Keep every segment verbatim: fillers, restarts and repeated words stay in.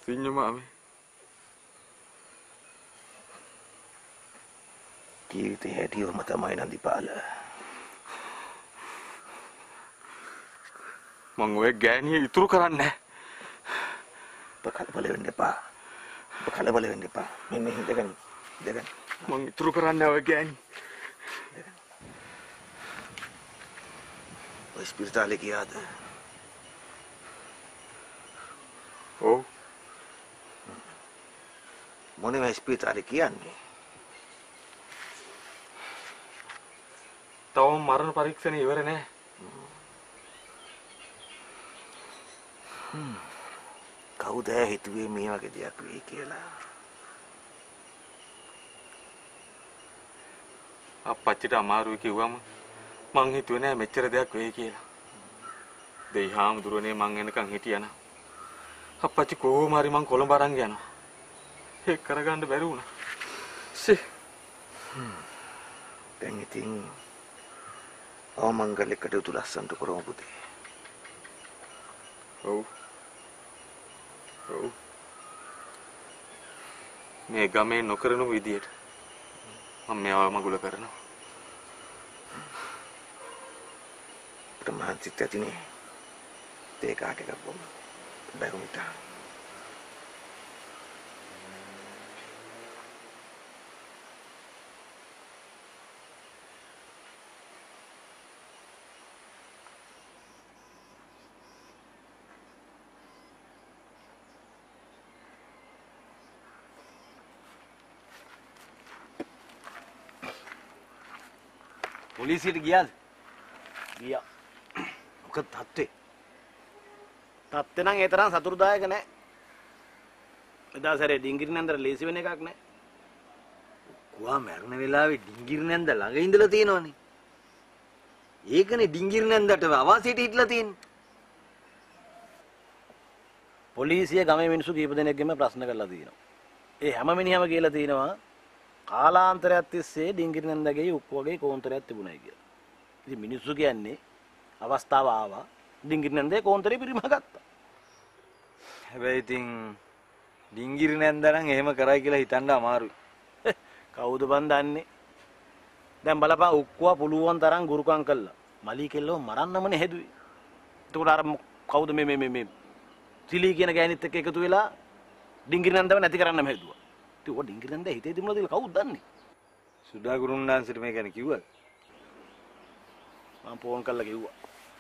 Senyum Mami. ජීවිතේ හැටිවම තමයි නන්දිපාල. මං ඔය ගෑණිය ඉතුරු කරන්නේ නැහැ. ඔබ කලබල වෙන්න එපා. ඔබ කලබල වෙන්න එපා. මෙන්න හිටගෙන ඉඳගෙන. මං ඉතුරු කරන්නේ ඔය ගෑණි. ඔය ස්පිරිතාලේ ගියාද? ඔව්. මොනේ ස්පිරිතාලේ කියන්නේ? තවම මරණ පරීක්ෂණ ඉවර නැහැ. හ්ම්. කවුද හිතුවේ මේ වගේ දෙයක් වෙයි කියලා? අප්පච්චිට අමාරුයි කිව්වම මං හිතුවේ නෑ මෙච්චර දෙයක් වෙයි කියලා. දෙයි හාමුදුරනේ මං එනකන් හිටියනම් අප්පච්චි කොහොම හරි මං කොළඹ අරන් යනවා. ඒක කරගන්න බැරි වුණා. ෂේ. දැන් ඉතින් අවමංගල්‍ය කටයුතු ලස්සනට කරමු පුතේ. ඔව්. ඔව්. මේ ගමේ නොකරන විදියට මම මේවා මගුල කරනවා. ප්‍රමාණිත ඇතිනේ. තේ කාට එකක් බොන්න. බැරුමිට. පොලිසියට ගියාද? ගියා. මොකද තාත්තේ? තාත්තේ නම් ඒ තරම් සතුටුදායක නැහැ. එදා සැරේ ඩිංගිරි නැන්දට ලේසි වෙන එකක් නැහැ. කුවා මරණ වෙලාවේ ඩිංගිරි නැන්ද ළඟ ඉඳලා තියෙනවනේ. ඒකනේ ඩිංගිරි නැන්දට අවාසියට හිටලා තියෙන්නේ. පොලිසිය ගමේ මිනිස්සු කීප දෙනෙක්ගෙම ප්‍රශ්න කරලා තියෙනවා. ඒ හැම මිනිහම කියලා තියෙනවා කාලාන්තරයක් තිස්සේ ඩිංගිරි නැන්දගේ උක්කුවගේ කෝන්තරයක් තිබුණයි කියලා. ඉතින් මිනිස්සු කියන්නේ අවස්ථාව ආවා ඩිංගිරි නැන්දේ කෝන්තරේ පිරිමහ ගත්තා. හැබැයි ඉතින් ඩිංගිරි නැන්ද නම් එහෙම කරයි කියලා හිතන්න අමාරුයි. කවුද බන් දන්නේ? දැන් බලපන් උක්කුවා පුළුවන් තරම් ගුරුකම් කළා. මලී කෙල්ලව මරන්නමනේ හැදුවේ. එතකොට අර කවුද මේ මේ මේ සිලී කියන ගෑනිත් එක්ක එකතු වෙලා ඩිංගිරි නැන්දව නැති කරන්නම හැදුවා. ඉතින් ඔය ඩිංගිරි නැන්ද හිතේ තිබුණාද කියලා කවුද දන්නේ? සුදා ගුරුන්නාන්සේට මේ ගැන කිව්වද? මම ෆෝන් කරලා කිව්වා.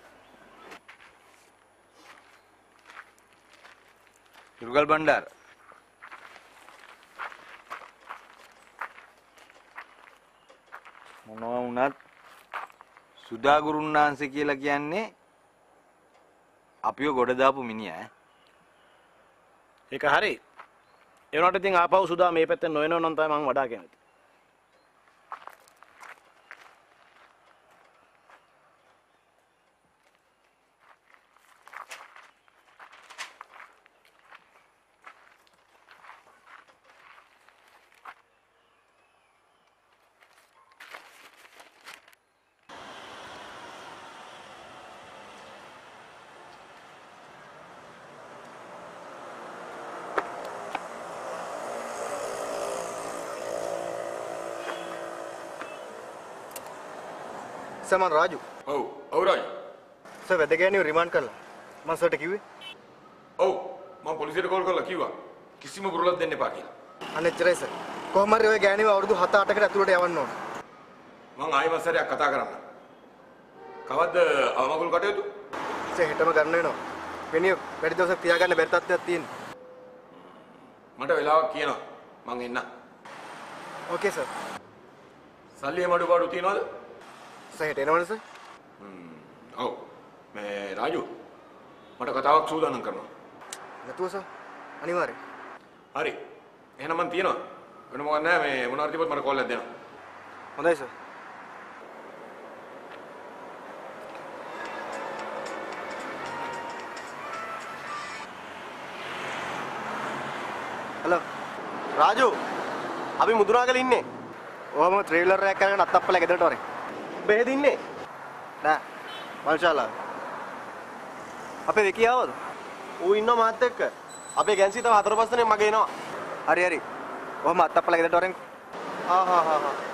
ඉරුගල් බණ්ඩාර. මොනවා වුණත් සුදා ගුරුන්නාන්සේ කියලා කියන්නේ අපිව ගොඩ දාපු මිනිහා ඈ. ඒක හරි. ඒ වුණාට ඉතින් ආපහු සුදා මේ පැත්තෙන් නොයනව නම් තමයි මම වඩා කැමති. සමන් රාජු. ඔව්. ඔව් රාජු. සර් වැදගැනිව රිමාන්ඩ් කළා. මම සර්ට කිව්වේ. ඔව්. මම පොලිසියට කෝල් කරලා කිව්වා. කිසිම බුරුලක් දෙන්න එපා කියලා. අනෙච්චරයි සර්. කොහොම හරි ඔය ගෑණිව අවුරුදු හත අටකට ඇතුළට යවන්න ඕන. මං ආයෙම සැරයක් කතා කරන්න. කවද්ද අවමගුල් කටයුතු? සර් හෙටම ගන්න වෙනවා. වෙනිය වැඩි දවසක් තියාගන්න බැරි තත්ත්වයක් තියෙනවා. මට වෙලාවක් කියනවා. මං එන්න. Okay sir. සල්ලි එමඩු බඩු තියනවද? සර් හෙට එනවනේ සර්. හ්ම්. ඔව්. මේ රාජු මට කතාවක් සූදානම් කරනවා. නැතුව සර්. අනිවාර්යයෙන්. හරි. එහෙනම් මං තියනවා. වෙන මොකක් නැහැ මේ මොනවා හරි තිබ්බොත් මට කෝල් එකක් දෙන්න. හොඳයි සර්. හලෝ රාජු අපි මුදුනාගල ඉන්නේ. ඔහම ට්‍රේලර් එකක් කරගෙන අත්තප්පල ගෙදරට වරේ. බෙහෙද ඉන්නේ? නෑ. මල්ශාලා. අපේ දෙකිය ආවද? ඌ ඉන්නවා මාත් එක්ක. අපේ ගැන්සි තව හතර පහ දෙනෙක් මගේ එනවා. හරි හරි. ඔහම අත්තප්පල ගෙදරට වරෙන්. ආ හා හා හා.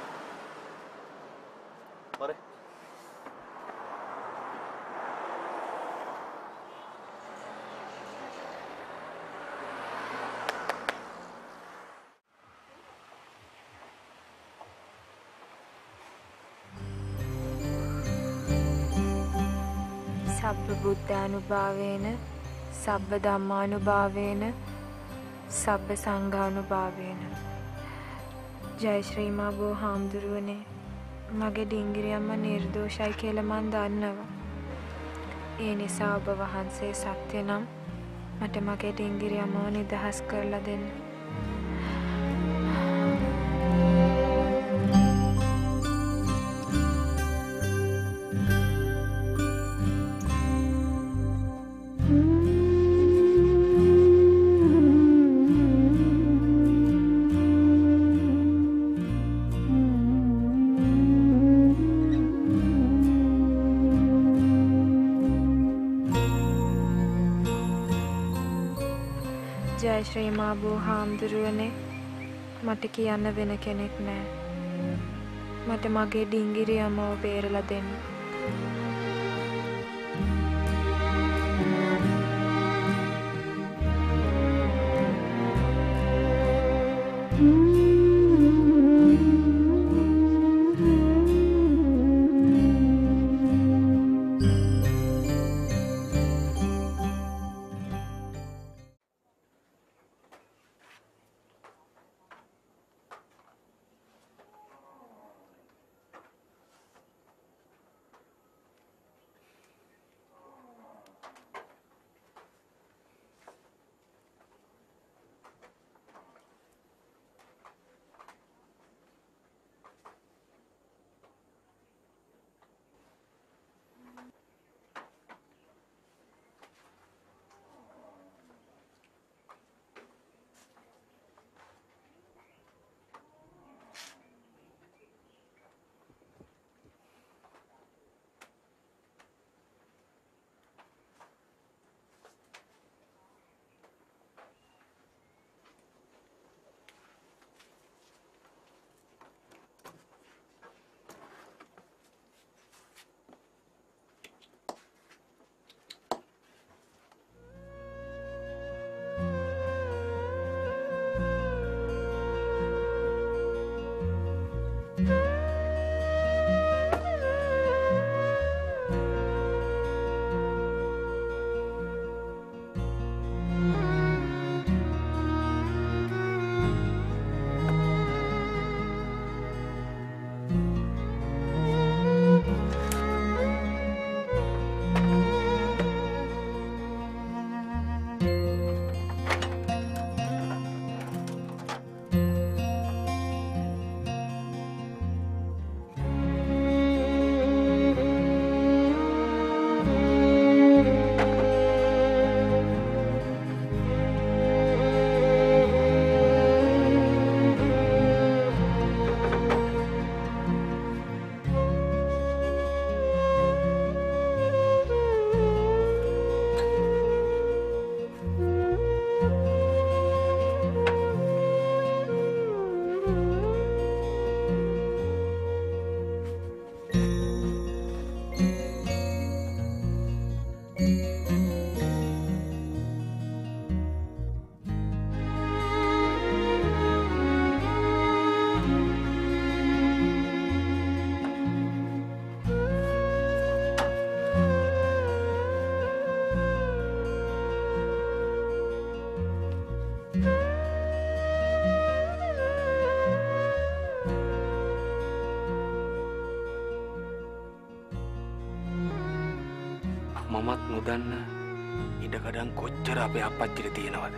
හරි. සබ්බ බුද්ධානුභාවේන සබ්බ ධම්මානුභාවේන සබ්බ සංඝානුභාවේන. ජය ශ්‍රී මා බෝ හාමුදුරුවනේ, මගේ ඩිංගිරි අම්මා නිර්දෝෂයි කියලා මන් දන්නවා. ඒ නිසා ඔබ වහන්සේ සත්‍ය නම් මට මගේ ඩිංගිරි අම්මව නිදහස් කරලා දෙන්න. ජය ශ්‍රී මා බෝ හාමුදුරුවනේ, මට කියන්න වෙන කෙනෙක් නෑ. මට මගේ ඩිංගිරි අම්මව බේරලා දෙන්න. මමත් නොදන්න ඉඩකඩම් කොච්චර අපේ අප්පච්චිට තියෙනවද?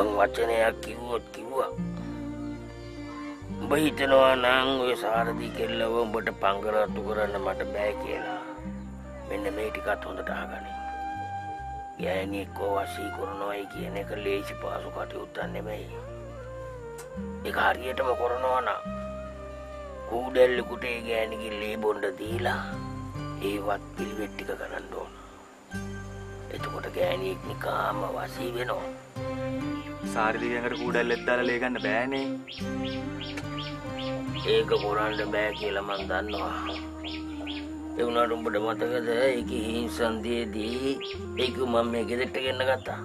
පුළුවන් වචනයක් කිව්වොත් කිව්වා. උඹ හිතනවා නම් ඔය සාරදී කෙල්ලව උඹට පංගරත්තු කරන්න මට බෑ කියලා. මෙන්න මේ ටිකත් හොඳට අහගන්න. ගෑණියෙක්ව වශී කරනවායි කියන එක ලේසි පාසු කටයුත්තක් නෙමෙයි. ඒක හරියටම කරනවා නම් කූඩැල්ලෙකුට ඒ ගෑණිගේ ලේ බොණ්ඩ දීලා ඒවත් පිළිවෙත් ටික ගන්න ඕන. එතකොට ගෑණියෙක් නිකාම වශී වෙනවා. සාරදී ගඟට කූඩැල්ලෙත් දාලා ලේ ගන්න බෑනේ. ඒක කරන්න බෑ කියලා මම දන්නවා. ඒ වුණාට උඹට මතකද ඒකේ හිංසන්දියේදී ඒක මම මේ ගෙදරට ගෙන්න ගත්තා.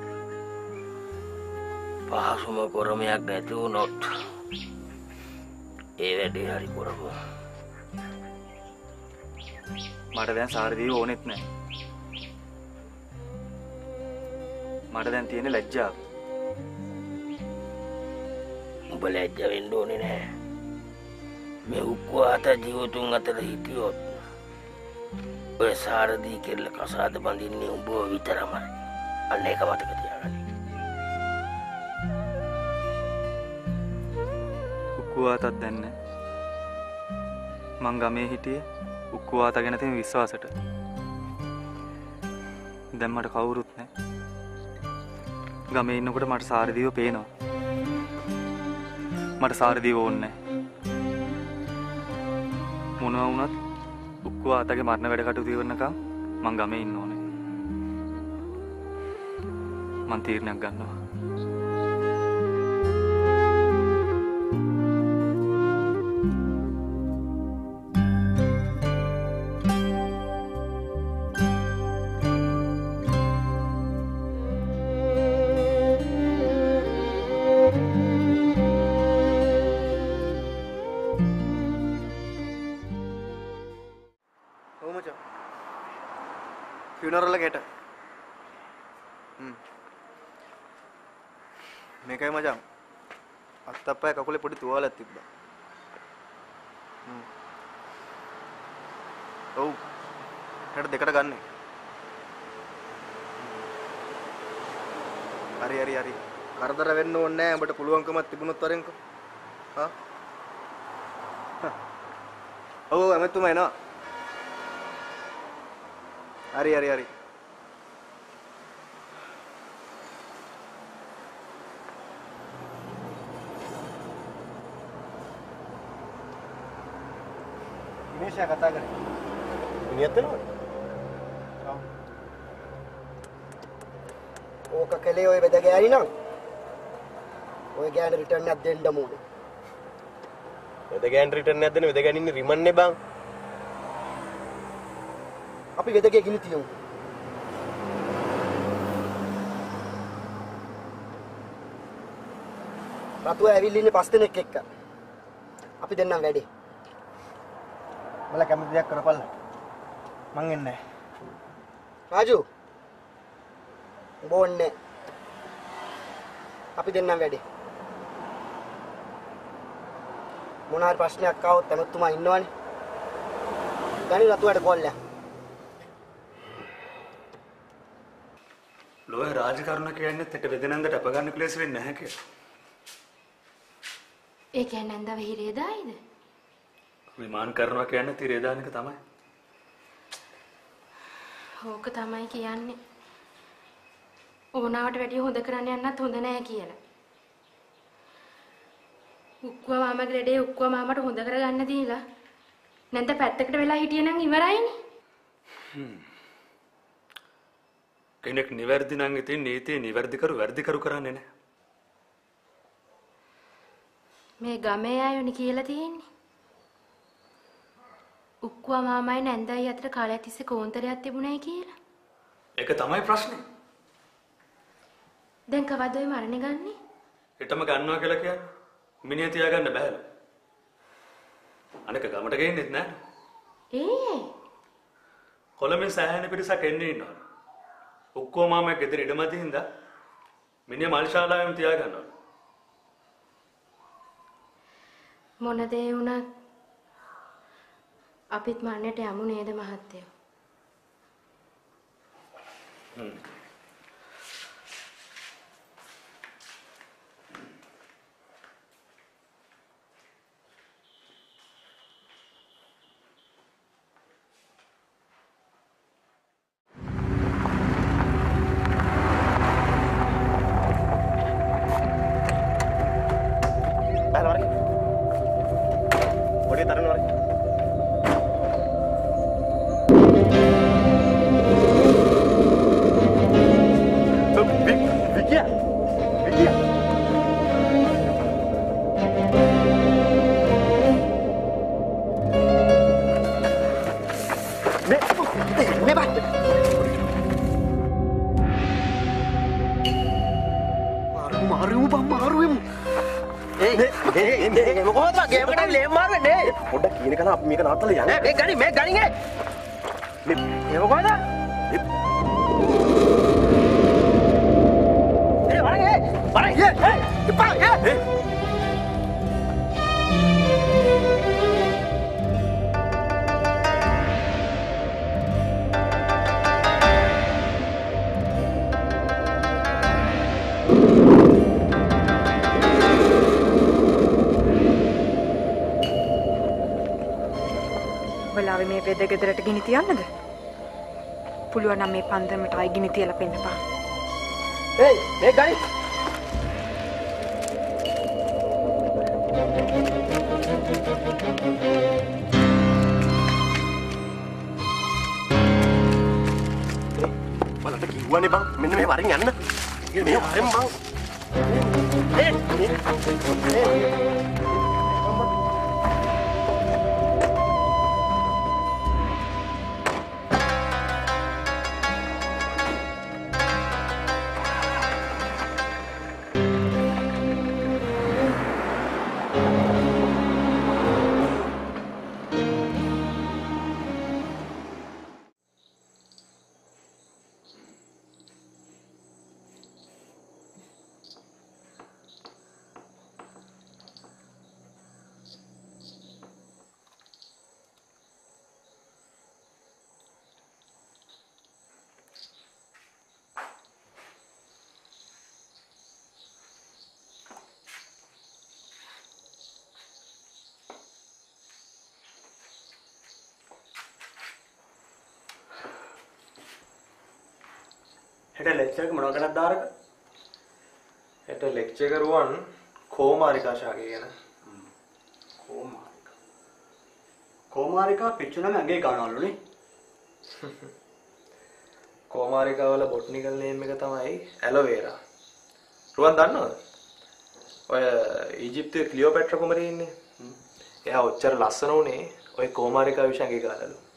පහසුම කරමයක් නැති වුණොත් ඒ වැඩේ හරි කරමු. මට දැන් සාරදීව ඕනෙත් නෑ. මට දැන් තියෙන ලැජ්ජාව. උඹ ලැජ්ජ වෙන්න ඕනේ නෑ. මේ උක්වාත ජීවතුන් අතර හිටියොත් ඔය සාරදී කෙල්ල කසාද බඳින්නේ උඹව විතරමයි. අන්න ඒක මතක තියාගන්න. උක්වාතක් දැන් නෑ. මං ගමේ හිටියේ උක්වාත ගැන තියෙන විශ්වාසෙට. දැන් මට කවුරුත් නෑ. ගමේ ඉන්නකොට මට සාරදීව පේනවා. මට සාරදීව ඕනේ නෑ. මොනවා වුණත් උක්වාතගේ මරණ වැඩ කටයුතු ඉවරනකම් මං ගමේ ඉන්න ඕනේ. මං තීරණයක් ගන්නවා. funeral එකට හ්ම් මේකයි මචං අත්තප්පය කකුලේ පොඩි තුවාලයක් තිබ්බා හ්ම් ඔව් හෙට දෙකට ගන්න හරි හරි හරි කරදර වෙන්න ඕනේ නැහැ උඹට පුළුවන්කමක් තිබුණොත් වරෙන්කෝ හා ඔව් එමෙතුමා එනවා හරි හරි හරි ඉමේෂා කතා කරේ මිනිහත් වෙනවද ඔව් ඕක කලේ ඔය වෙද ගෑණි නම් ඔය ගෑණි රිටර්න් එකක් දෙන්න ඕනේ වෙද ගෑණි රිටර්න් එකක් දෙන්න වෙද ගෑණි ඉන්නේ රිමන්නේ බං අපි වෙදගේ ගිනි තියමු. රතුව ඇවිල්ලා ඉන්නේ පස් දෙනෙක් එක්ක. අපි දෙන්නම් වැඩි. මල කැමති දෙයක් කරපල්ලා. මං එන්නේ නැහැ. රාජු. බොන්නේ. අපි දෙන්නම් වැඩි. මොන හරි ප්‍රශ්නයක් ආවොත් එමෙතුමා ඉන්නවනේ. ගනි රතුවට කෝල් එක. ලෝය රාජකරුණ කියන්නේ තෙට වෙදනන්දට අප ගන්න ක්ලේශ වෙන්නේ නැහැ කියලා. ඒ කියන්නේ නන්දව හිරේ දායිද? විමාන කරනවා කියන්නේ තිරේ දාන එක තමයි. ඕක තමයි කියන්නේ. ඕනාවට වැඩිය හොඳ කරන්න යන්නත් හොඳ නෑ කියලා. උක්කුව මාමගේ ලෙඩේ උක්කුව මාමට හොඳ කරගන්න දීලා නැන්ද පැත්තකට වෙලා හිටියේ නම් ඉවරයිනේ. හ්ම්. කෙනෙක් නිවැරදි නම් ඉතින් නීතිය නිවැරදි කරු වැරදි කරු කරන්නේ නැහැ. මේ ගමේ අයෝනි කියලා තියෙන්නේ. උක්කුව මාමයි නැන්දයි අතර කාලයක් තිස්සේ කෝන්තරයක් තිබුණයි කියලා. ඒක තමයි ප්‍රශ්නේ. දැන් කවද්ද ඔය මරණේ ගන්නෙ? හෙටම ගන්නවා කියලා කියන්නේ මිනිහ තියාගන්න බෑලු. අනක ගමට ගේන්නෙත් නෑ. ඒ කොළඹෙන් සෑහෙන පිරිසක් එන්නේ ඉන්නවා. උක්කෝ මාමා ගෙදර ඉඩමදි හින්දා මිනිහ මාලිශාලාවෙම තියාගන්නවා. මොන දේ වුණත් අපිත් මරණයට යමු නේද මහත්තයෝ? හ්ම්. බම් මාරුවෙමු. ඒ ඒ මේ මොකද ගේම් එකට ලේම් මාරු වෙන්නේ? පොඩ්ඩක් කියන එක නම් අපි මේක නවත්තලා යන්න. නෑ මේ ගනි මේ ගනිගේ. මේ මේ මොකද? ඒ වරගේ වරගේ ඒ ඉපා ඒ බලාවේ මේ වෙද ගෙදරට ගිනි තියන්නද? පුළුවන් නම් මේ පන්දමට ආයි ගිනි තියලා පෙන්නපන්. ඒ මේ ගනි. බලන්න කිව්වනේ බං මෙන්න මේ වරින් යන්න. මේ වරෙන් බං. ඒ ඒ හෙට ලෙක්චර් එක මොනවා ගැනද දාරක? හෙට ලෙක්චර් කරුවන් කෝමාරිකා ශාකේ ගැන. කෝමාරිකා. කෝමාරිකා පිච්චු නම් ඇඟේ ගන්නවලුනේ. කෝමාරිකා වල බොටනිකල් නේම් එක තමයි ඇලෝවේරා. රුවන් දන්නවද? ඔය ඊජිප්තුවේ ක්ලියෝපැට්‍රා කුමරිය ඉන්නේ. එයා ඔච්චර ලස්සන උනේ ඔය කෝමාරිකා විශ්යන්ගේ කාලවල.